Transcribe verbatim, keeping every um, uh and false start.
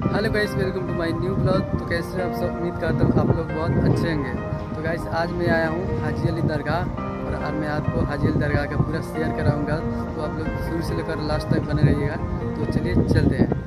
Hello guys, welcome to my new blog. तो कैसे हैं आप सब? उम्मीद करता हूँ आप लोग बहुत अच्छे होंगे। तो गाइस, आज मैं आया हूँ हाजी अली दरगाह, और आज मैं आपको हाजी अली दरगाह का पूरा शेयर कराऊंगा। तो आप लोग शुरू से लेकर लास्ट तक बने रहिएगा। तो चलिए चलते हैं।